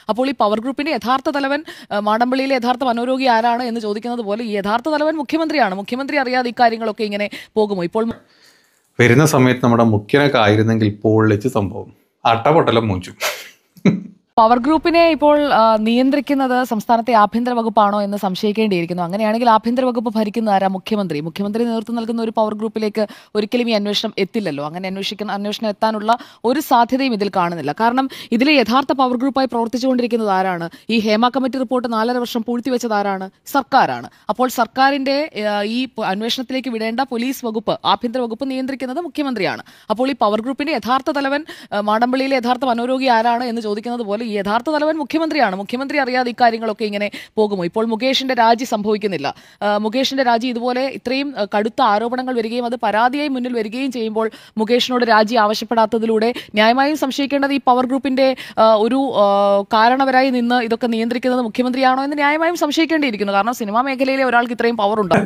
അപ്പോൾ ഈ പവർ ഗ്രൂപ്പിന്റെ യഥാർത്ഥ തലവൻ മാടമ്പള്ളിയിലെ യഥാർത്ഥ മനോരോഗി ആരാണ് എന്ന് ചോദിക്കുന്നത് പോലെ ഈ യഥാർത്ഥ തലവൻ മുഖ്യമന്ത്രിയാണ്. മുഖ്യമന്ത്രി അറിയാതെ ഇക്കാര്യങ്ങളൊക്കെ ഇങ്ങനെ പോകുമോ? ഇപ്പോൾ വരുന്ന സമയത്ത് നമ്മുടെ മുഖ്യനൊക്കെ ആയിരുന്നെങ്കിൽ പൊള്ളിച്ച് സംഭവം അട്ടപൊട്ടലം മൂഞ്ചു. പവർ ഗ്രൂപ്പിനെ ഇപ്പോൾ നിയന്ത്രിക്കുന്നത് സംസ്ഥാനത്തെ ആഭ്യന്തര വകുപ്പാണോ എന്ന് സംശയിക്കേണ്ടിയിരിക്കുന്നു. അങ്ങനെയാണെങ്കിൽ ആഭ്യന്തര വകുപ്പ് ഭരിക്കുന്ന ആരാ? മുഖ്യമന്ത്രി നേതൃത്വം നൽകുന്ന ഒരു പവർ ഗ്രൂപ്പിലേക്ക് ഒരിക്കലും ഈ അന്വേഷണം എത്തില്ലല്ലോ. അങ്ങനെ അന്വേഷണം എത്താനുള്ള ഒരു സാധ്യതയും ഇതിൽ കാണുന്നില്ല. കാരണം ഇതിലെ യഥാർത്ഥ പവർ ഗ്രൂപ്പായി പ്രവർത്തിച്ചുകൊണ്ടിരിക്കുന്നത് ആരാണ്? ഈ ഹേമ കമ്മിറ്റി റിപ്പോർട്ട് 4.5 വർഷം പൂഴ്ത്തിവെച്ചത് ആരാണ്? സർക്കാരാണ്. അപ്പോൾ സർക്കാരിന്റെ ഈ അന്വേഷണത്തിലേക്ക് വിടേണ്ട പോലീസ് വകുപ്പ്, ആഭ്യന്തര വകുപ്പ് നിയന്ത്രിക്കുന്നത് മുഖ്യമന്ത്രിയാണ്. അപ്പോൾ ഈ പവർ ഗ്രൂപ്പിന്റെ യഥാർത്ഥ തലവൻ മാടമ്പള്ളിയിലെ യഥാർത്ഥ മനോരോഗി ആരാണ് എന്ന് ചോദിക്കുന്നത് പോലെ ഈ യഥാർത്ഥ തലവൻ മുഖ്യമന്ത്രിയാണ്. മുഖ്യമന്ത്രി അറിയാതെ ഇക്കാര്യങ്ങളൊക്കെ ഇങ്ങനെ പോകുമോ? ഇപ്പോൾ മുകേഷിന്റെ രാജി സംഭവിക്കുന്നില്ല. മുകേഷിന്റെ രാജി ഇതുപോലെ ഇത്രയും കടുത്ത ആരോപണങ്ങൾ വരികയും അത് പരാതിയായി മുന്നിൽ വരികയും ചെയ്യുമ്പോൾ മുകേഷിനോട് രാജി ആവശ്യപ്പെടാത്തതിലൂടെ ന്യായമായും സംശയിക്കേണ്ടത് ഈ പവർ ഗ്രൂപ്പിന്റെ ഒരു കാരണവരായി നിന്ന് ഇതൊക്കെ നിയന്ത്രിക്കുന്നത് മുഖ്യമന്ത്രിയാണോ എന്ന് ന്യായമായും സംശയിക്കേണ്ടിയിരിക്കുന്നു. കാരണം സിനിമാ മേഖലയിലെ ഒരാൾക്ക് ഇത്രയും പവർ ഉണ്ടോ?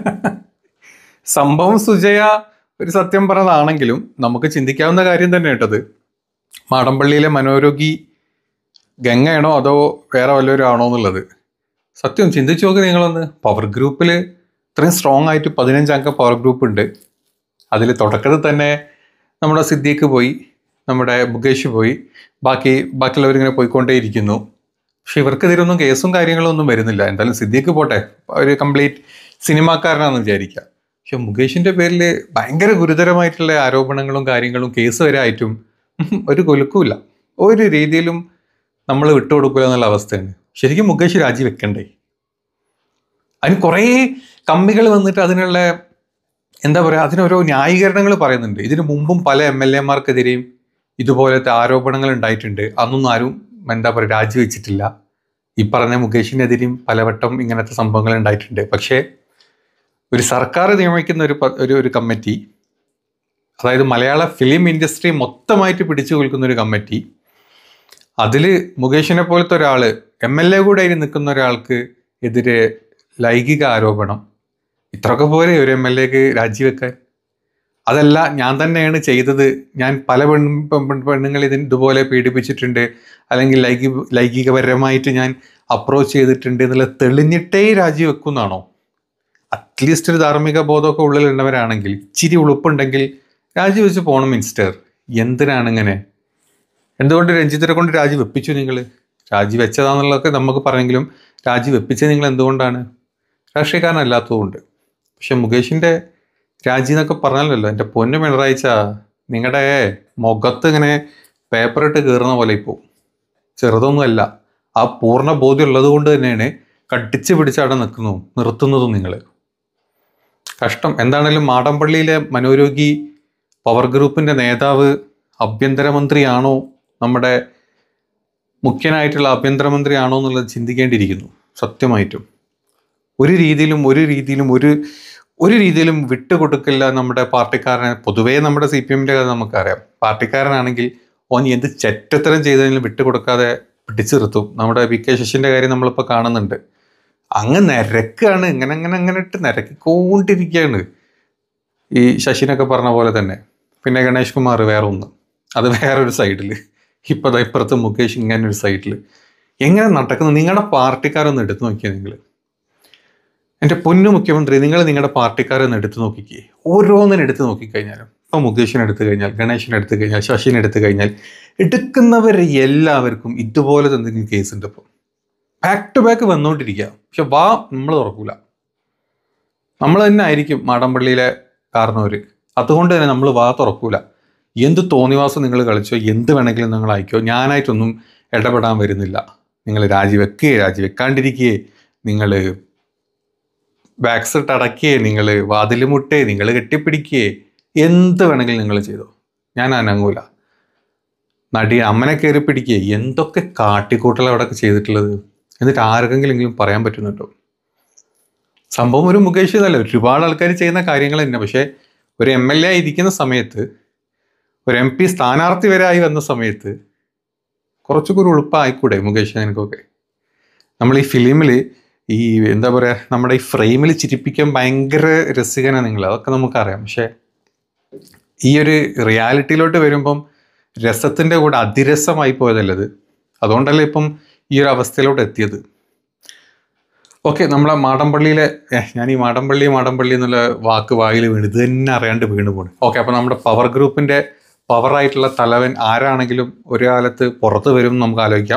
സംഭവം സുജയ ഒരു സത്യം പറഞ്ഞതാണെങ്കിലും നമുക്ക് ചിന്തിക്കാവുന്ന കാര്യം തന്നെ കേട്ടത്. മാടമ്പള്ളിയിലെ മനോരോഗി ഗംഗയാണോ അതോ വേറെ വല്ലവരും ആണോ എന്നുള്ളത് സത്യം ചിന്തിച്ചു നോക്കി നിങ്ങളൊന്ന്. പവർ ഗ്രൂപ്പിൽ ഇത്രയും സ്ട്രോങ് ആയിട്ട് 15 അംഗ പവർ ഗ്രൂപ്പ് ഉണ്ട്. അതിൽ തുടക്കത്തിൽ തന്നെ നമ്മുടെ സിദ്ദീഖ് പോയി, നമ്മുടെ മുകേഷ് പോയി, ബാക്കിയുള്ളവരിങ്ങനെ പോയിക്കൊണ്ടേയിരിക്കുന്നു. പക്ഷെ ഇവർക്കെതിരൊന്നും കേസും കാര്യങ്ങളും ഒന്നും വരുന്നില്ല. എന്തായാലും സിദ്ദീഖ് പോട്ടെ, ഒരു കംപ്ലീറ്റ് സിനിമാക്കാരനാണെന്ന് വിചാരിക്കുക. പക്ഷെ മുകേഷിൻ്റെ പേരിൽ ഭയങ്കര ഗുരുതരമായിട്ടുള്ള ആരോപണങ്ങളും കാര്യങ്ങളും കേസ് വരെ ആയിട്ടും ഒരു കൊലുക്കുമില്ല. ഒരു രീതിയിലും നമ്മൾ വിട്ടുകൊടുക്കുക എന്നുള്ള അവസ്ഥയാണ്. ശരിക്കും മുകേഷ് രാജിവെക്കണ്ടേ? അതിന് കുറേ കമ്മികൾ വന്നിട്ട് അതിനുള്ള എന്താ പറയുക, അതിനോരോ ന്യായീകരണങ്ങൾ പറയുന്നുണ്ട്. ഇതിനു മുമ്പും പല MLA-മാർക്കെതിരെയും ഇതുപോലത്തെ ആരോപണങ്ങൾ ഉണ്ടായിട്ടുണ്ട്. അന്നൊന്നും ആരും എന്താ പറയുക രാജിവെച്ചിട്ടില്ല. ഈ പറഞ്ഞ മുകേഷിനെതിരെയും പലവട്ടം ഇങ്ങനത്തെ സംഭവങ്ങൾ ഉണ്ടായിട്ടുണ്ട്. പക്ഷേ ഒരു സർക്കാർ നിയമിക്കുന്ന ഒരു കമ്മിറ്റി, അതായത് മലയാള ഫിലിം ഇൻഡസ്ട്രി മൊത്തമായിട്ട് പിടിച്ചു കൊൽക്കുന്ന ഒരു കമ്മിറ്റി, അതിൽ മുകേഷിനെ പോലത്തെ ഒരാൾ MLA കൂടെ ആയി നിൽക്കുന്ന ഒരാൾക്ക് എതിരെ ലൈംഗിക ആരോപണം, ഇത്രയൊക്കെ പോലെ ഒരു MLA-ക്ക് രാജിവെക്കാൻ? അതല്ല, ഞാൻ തന്നെയാണ് ചെയ്തത്, ഞാൻ പല പെണ്ണുങ്ങൾ ഇതുപോലെ പീഡിപ്പിച്ചിട്ടുണ്ട്, അല്ലെങ്കിൽ ലൈംഗികപരമായിട്ട് ഞാൻ അപ്രോച്ച് ചെയ്തിട്ടുണ്ട് എന്നുള്ള തെളിഞ്ഞിട്ടേ രാജിവെക്കുന്നാണോ? അറ്റ്ലീസ്റ്റ് ഒരു ധാർമ്മിക ബോധമൊക്കെ ഉള്ളിലുള്ളവരാണെങ്കിൽ, ഇച്ചിരി ഉളുപ്പുണ്ടെങ്കിൽ രാജിവെച്ച് പോകണം മിനിസ്റ്റർ. എന്തിനാണ് ഇങ്ങനെ? എന്തുകൊണ്ട് രഞ്ജിത്തിനെ കൊണ്ട് രാജിവെപ്പിച്ചു നിങ്ങൾ? രാജിവെച്ചതാണെന്നുള്ളതൊക്കെ നമുക്ക് പറഞ്ഞെങ്കിലും രാജിവെപ്പിച്ചത് നിങ്ങൾ എന്തുകൊണ്ടാണ്? രാഷ്ട്രീയക്കാരനല്ലാത്തതുകൊണ്ട്. പക്ഷെ മുകേഷിൻ്റെ രാജി എന്നൊക്കെ പറഞ്ഞല്ലോ, എൻ്റെ പൊന്നു പിണറായിച്ച, നിങ്ങളുടെ മുഖത്ത് ഇങ്ങനെ പേപ്പറിട്ട് കയറുന്ന പോലെ ഇപ്പോൾ ചെറുതൊന്നുമല്ല. ആ പൂർണ്ണ ബോധ്യം ഉള്ളത് കൊണ്ട് തന്നെയാണ് കടിച്ച് പിടിച്ച് അവിടെ നിർത്തുന്നതും നിങ്ങൾ. കഷ്ടം. എന്താണേലും മാടമ്പള്ളിയിലെ മനോരോഗി പവർ ഗ്രൂപ്പിൻ്റെ നേതാവ് ആഭ്യന്തരമന്ത്രിയാണോ, നമ്മുടെ മുഖ്യനായിട്ടുള്ള ആഭ്യന്തരമന്ത്രിയാണോ എന്നുള്ളത് ചിന്തിക്കേണ്ടിയിരിക്കുന്നു. സത്യമായിട്ടും ഒരു രീതിയിലും വിട്ടുകൊടുക്കില്ല നമ്മുടെ പാർട്ടിക്കാരനെ. പൊതുവേ നമ്മുടെ CPM-ൻ്റെ കഥ നമുക്കറിയാം. പാർട്ടിക്കാരനാണെങ്കിൽ ഓൻ എന്ത് ചെറ്റത്തരം ചെയ്തതിനും വിട്ടുകൊടുക്കാതെ പിടിച്ചു നിർത്തും. നമ്മുടെ VK ശശിൻ്റെ കാര്യം നമ്മളിപ്പോൾ കാണുന്നുണ്ട്. അങ്ങ് നിരക്കാണ്, അങ്ങനെ ഇട്ട് നിരക്കിക്കൊണ്ടിരിക്കുകയാണ്. ഈ ശശിനൊക്കെ പറഞ്ഞ പോലെ തന്നെ. പിന്നെ ഗണേഷ് കുമാർ വേറെ ഒന്ന്, അത് വേറൊരു സൈഡിൽ. ഇപ്പുറത്ത് മുകേഷ് ഇങ്ങനെ ഒരു സൈഡിൽ. എങ്ങനെ നടക്കുന്നു? നിങ്ങളുടെ പാർട്ടിക്കാരൊന്ന് എടുത്തു നോക്കിയാൽ നിങ്ങൾ. എൻ്റെ പൊന്നു മുഖ്യമന്ത്രി, നിങ്ങളുടെ പാർട്ടിക്കാരൊന്ന് എടുത്തു നോക്കിക്കേ. ഓരോന്നിനും എടുത്ത് നോക്കിക്കഴിഞ്ഞാലും, ഇപ്പം മുകേഷിനെ എടുത്തു കഴിഞ്ഞാൽ, ഗണേഷിനെ എടുത്തു കഴിഞ്ഞാൽ, ശശിനെ എടുത്തു കഴിഞ്ഞാൽ, എടുക്കുന്നവർ എല്ലാവർക്കും ഇതുപോലത്തെ എന്തെങ്കിലും കേസുണ്ട്. ഇപ്പം ബാക്ക് ടു ബാക്ക് വന്നുകൊണ്ടിരിക്കുക. പക്ഷെ നമ്മൾ തുറക്കൂല. നമ്മൾ തന്നെ ആയിരിക്കും മാടമ്പള്ളിയിലെ കാരണവർ. അതുകൊണ്ട് തന്നെ നമ്മൾ തുറക്കൂല. എന്ത് തോന്നിവാസം നിങ്ങൾ കളിച്ചോ, എന്ത് വേണമെങ്കിലും നിങ്ങൾ അയക്കോ, ഞാനായിട്ടൊന്നും ഇടപെടാൻ വരുന്നില്ല. നിങ്ങൾ രാജിവെക്കാണ്ടിരിക്കുകയെ, നിങ്ങൾ ബാക്സിട്ട് അടക്കുകയെ, നിങ്ങൾ വാതിൽ മുട്ടേ, നിങ്ങൾ കെട്ടിപ്പിടിക്കുകയെ, എന്ത് വേണമെങ്കിലും നിങ്ങൾ ചെയ്തോ, ഞാൻ അനങ്ങൂല. അമ്മനെ കയറി പിടിക്കുകയെ, എന്തൊക്കെ കാട്ടിക്കൂട്ടൽ അവിടെ ചെയ്തിട്ടുള്ളത്. എന്നിട്ട് ആർക്കെങ്കിലും പറയാൻ പറ്റുന്നുണ്ടോ? സംഭവം ഒരു മുകേഷ് എന്നല്ല, ഒരുപാട് ആൾക്കാർ ചെയ്യുന്ന കാര്യങ്ങൾ തന്നെ. പക്ഷേ ഒരു MLA ഇരിക്കുന്ന സമയത്ത്, ഒരു MP സ്ഥാനാർത്ഥി വരെ ആയി വന്ന സമയത്ത് കുറച്ചൊക്കെ ഒരു ഉളുപ്പായിക്കൂടെ മുകേഷ്? എനിക്കൊക്കെ നമ്മൾ ഈ ഫിലിമിൽ ഈ എന്താ പറയുക, നമ്മുടെ ഈ ഫ്രെയിമിൽ ചിരിപ്പിക്കാൻ ഭയങ്കര രസികനാണ് നിങ്ങൾ, അതൊക്കെ നമുക്കറിയാം. പക്ഷേ ഈ ഒരു റിയാലിറ്റിയിലോട്ട് വരുമ്പം രസത്തിൻ്റെ കൂടെ അതിരസമായി പോയതല്ലത്. അതുകൊണ്ടല്ലേ ഇപ്പം ഈ ഒരു അവസ്ഥയിലോട്ട് എത്തിയത്. ഓക്കെ, നമ്മളെ മാടമ്പള്ളിയിലെ ഞാൻ ഈ മാടമ്പള്ളി എന്നുള്ള വാക്ക് വായിൽ വീണ് ഇത് തന്നെ അറിയാണ്ട് വീണ് പോണ്. ഓക്കെ, അപ്പോൾ നമ്മുടെ പവർ ഗ്രൂപ്പിൻ്റെ പവറായിട്ടുള്ള തലവൻ ആരാണെങ്കിലും ഒരു കാലത്ത് പുറത്ത് വരും നമുക്ക് ആലോചിക്കാം.